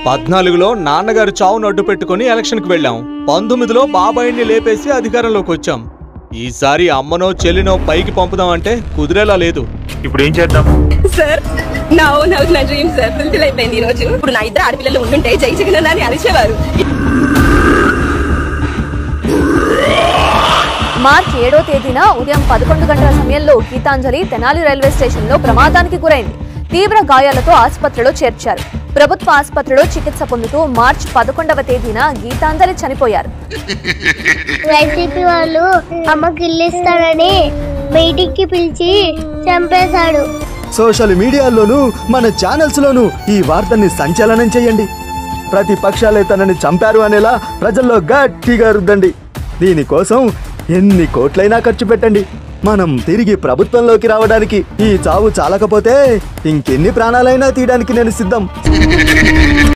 14లో నాన్నగారు చావును అడ్డు పెట్టుకుని ఎలక్షన్కి వెళ్ళాం. 19లో బాబాయిని లేపేసి అధికారంలోకి వచ్చాం. ఈసారి అమ్మనో చెల్లినో పైకి పంపుదామంటే కుదిరేలా లేదు. ఇప్పుడు ఏం చేద్దాం సార్? నా డ్రీమ్ సార్ ఫుల్ఫిల్ అయిపోయింది ఈ రోజు. ఇప్పుడు నా ఇద్దరు ఆడపిల్లలు ఉంటుంటే జై జగన్ అని అరిచేవారు. మార్చి 7వ తేదీన ఉదయం 11 గంటల సమయంలో గీతాంజలి తెనాలి రైల్వే స్టేషన్లో ప్రమాదానికి గురైంది. తీవ్ర గాయాలతో ఆసుపత్రిలో చేర్చారు. ప్రభుత్వ ఆసుపత్రిలో చికిత్స పొందుతూ మార్చి 11వ తేదీన గీతాంజలి చనిపోయారు. వైసీపీ వాళ్ళు అమ్మకి ఇల్లు ఇస్తారని మీటింగ్ కి పిలిచి చంపేశాడు. సోషల్ మీడియాలోను మన ఛానల్స్ లోను ఈ వార్తని సంచలనం చేయండి. ప్రతిపక్షాలే తనని చంపారు అనేలా ప్రజల్లో గట్టిగా రుద్దండి. దీనికోసం ఎన్ని కోట్లైనా ఖర్చు పెట్టండి. మనం తిరిగి ప్రభుత్వంలోకి రావడానికి ఈ చావు చాలకపోతే ఇంకెన్ని ప్రాణాలైనా తీయడానికి నేను సిద్ధం.